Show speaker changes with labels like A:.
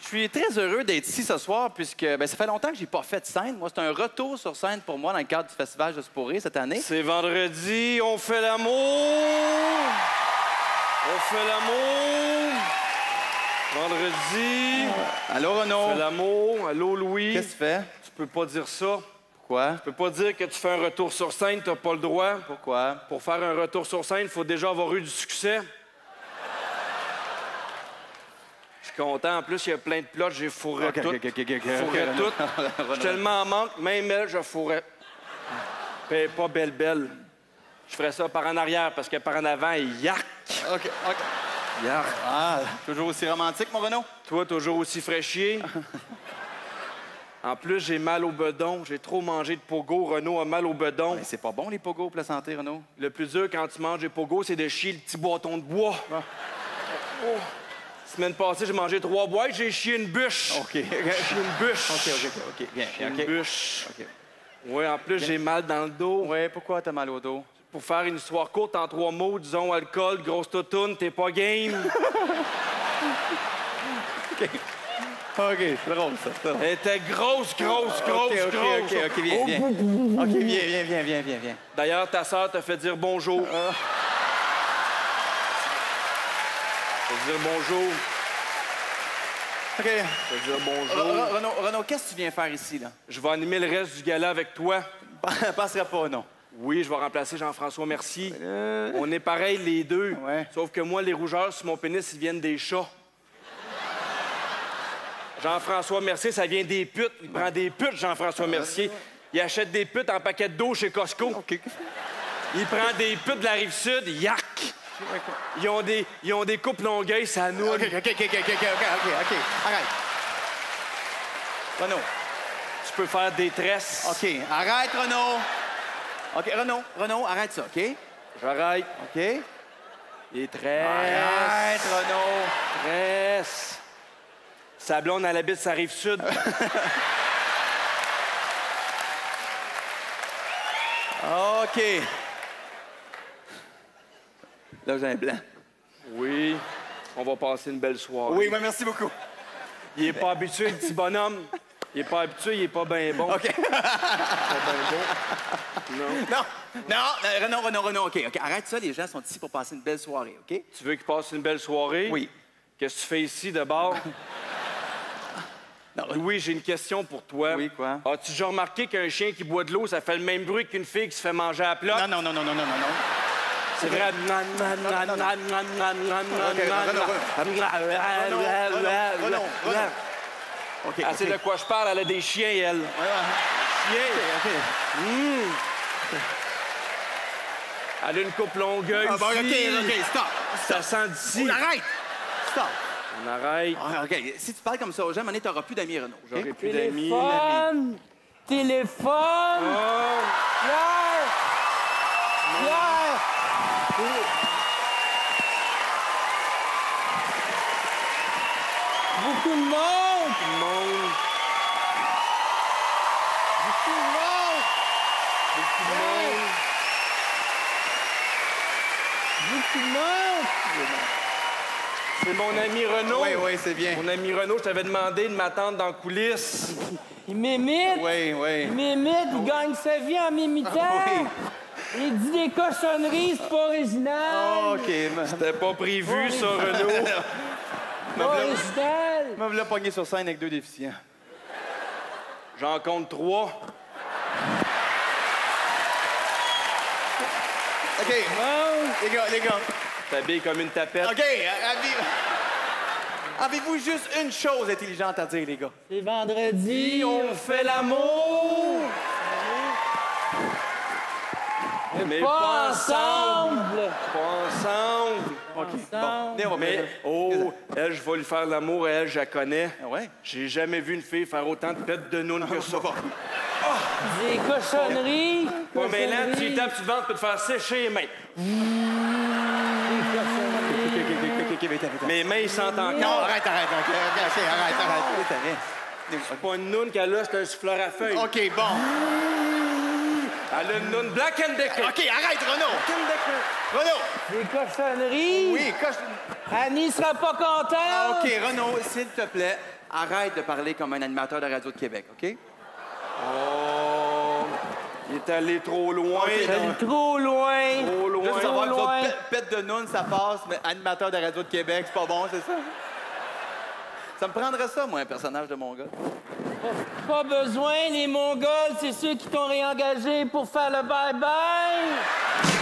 A: Je suis très heureux d'être ici ce soir puisque ça fait longtemps que j'ai pas fait de scène. Moi, c'est un retour sur scène pour moi dans le cadre du Festival Juste pour rire cette année.
B: C'est vendredi, on fait l'amour! On fait l'amour! Vendredi!
A: Allô, Renaud?
B: On fait l'amour. Allô, Louis?
A: Qu'est-ce que tu fais?
B: Tu peux pas dire ça.
A: Pourquoi?
B: Tu peux pas dire que tu fais un retour sur scène, t'as pas le droit.
A: Pourquoi?
B: Pour faire un retour sur scène, il faut déjà avoir eu du succès. Je suis content. En plus, il y a plein de plots, j'ai fourré tout. Fourré tout. Je suis tellement en manque, même elle, je fourrais. Ben, pas belle. Je ferais ça par en arrière, parce que par en avant, yark!
A: OK.
B: Yark.
A: Ah, toujours aussi romantique, mon Renaud?
B: Toi, toujours aussi fraîchier. En plus, j'ai mal au bedon. J'ai trop mangé de pogo. Renaud a mal au bedon.
A: Ben, c'est pas bon, les pogos, pour la santé, Renaud.
B: Le plus dur quand tu manges des pogos, c'est de chier le petit bâton de bois.
A: Ah.
B: Oh. Semaine passée, j'ai mangé 3 boîtes, j'ai chié une bûche.
A: OK.
B: J'ai chié une bûche.
A: OK. Bien.
B: Une bûche.
A: OK.
B: Oui, en plus, j'ai mal dans le dos.
A: Ouais, pourquoi t'as mal au dos?
B: Pour faire une histoire courte en 3 mots, disons alcool, grosse toutoune, t'es pas game.
A: OK, c'est drôle, ça.
B: Elle était grosse.
A: OK, viens. OK, viens.
B: D'ailleurs, ta sœur t'a fait dire bonjour. Faut dire bonjour.
A: OK.
B: Faut dire bonjour.
A: Renaud, qu'est-ce que tu viens faire ici, là?
B: Je vais animer le reste du gala avec toi.
A: Passerait pas, non.
B: Oui, je vais remplacer Jean-François Mercier. On est pareils, les deux.
A: Ouais.
B: Sauf que moi, les rougeurs sur mon pénis, ils viennent des chats. Jean-François Mercier, ça vient des putes. Il prend des putes, Jean-Françoix Mercier. Il achète des putes en paquet d'eau chez Costco.
A: OK.
B: Il prend des putes de la Rive-Sud. Yark! Ils ont des coupes longueuil, ça noue.
A: OK. Arrête. Renaud.
B: Tu peux faire des tresses.
A: OK, arrête, Renaud. OK, Renaud, arrête ça, OK?
B: J'arrête.
A: OK?
B: Des tresses.
A: Arrête, Renaud.
B: Tresses. Sa blonde, elle habite sa Rive-Sud.
A: OK. Là, j'ai un blanc.
B: Oui, on va passer une belle soirée.
A: Oui, mais merci beaucoup.
B: Il est pas habitué, le petit bonhomme. Il est pas habitué, il est pas bien bon.
A: OK.
B: Pas bien bon. Non.
A: Renaud, OK. Arrête ça, les gens sont ici pour passer une belle soirée, OK?
B: Tu veux qu'il passe une belle soirée?
A: Oui.
B: Qu'est-ce que tu fais ici, d'abord?
A: Non,
B: Louis, j'ai une question pour toi.
A: Oui, quoi?
B: As-tu déjà remarqué qu'un chien qui boit de l'eau, ça fait le même bruit qu'une fille qui se fait manger à plat?
A: Non.
B: C'est vrai.
A: OK.
B: Ah, c'est de quoi je parle, elle a des chiens, elle. Chiens. Elle a une coupe longueuil.
A: OK, stop.
B: Ça sent d'ici.
A: On arrête. Stop.
B: On arrête.
A: OK, si tu parles comme ça aux gens, tu n'auras plus d'amis, Renaud. OK?
B: J'aurai plus d'amis.
C: Téléphone!
B: Oh.
C: Pierre! Beaucoup de monde!
B: C'est mon ami Renaud.
A: Oui, c'est bien.
B: Mon ami Renaud, je t'avais demandé de m'attendre dans les coulisses.
C: Il m'imite!
A: Oui.
C: Il m'imite, il gagne sa vie en m'imitant!
A: Oui.
C: Il dit des cochonneries, c'est pas original!
A: OK.
B: C'était pas prévu, ça, Renaud.
C: Pas original!
A: Me voilà pogné sur scène avec 2 déficients.
B: J'en compte 3.
A: OK. Les gars.
B: T'habilles comme une tapette.
A: OK. Avez-vous juste une chose intelligente à dire, les gars?
C: C'est vendredi,
B: On fait l'amour! Mais
C: pas ensemble!
B: Pas ensemble!
A: OK.
C: Ensemble.
A: Bon,
B: Mais, elle, je vais lui faire l'amour, elle, je la connais.
A: Ah ouais?
B: J'ai jamais vu une fille faire autant de pètes de noun que ça.
C: Des cochonneries!
B: Pas mêlant, tu lui tapes sur le ventre, tu peux te faire sécher les mains. Mes mains, ils sentent
A: Non,
B: encore.
A: arrête. OK, arrête.
B: C'est pas une noune qu'elle a, c'est un souffleur à feuilles.
A: OK, bon.
B: Elle a une noune Black & Decker.
A: OK, arrête, Renaud.
C: Des cochonneries!
A: Oui,
C: Annie sera pas contente!
A: OK, Renaud, s'il te plaît, arrête de parler comme un animateur de Radio de Québec, OK?
B: Oh, il est allé trop loin.
C: Trop loin.
B: Trop loin.
A: Juste savoir que vous autres, pète de noun, ça passe, mais animateur de Radio de Québec, c'est pas bon, c'est ça? Ça me prendrait ça, moi, un personnage de Mongol.
C: Pas besoin, les Mongols, c'est ceux qui t'ont réengagé pour faire le bye-bye.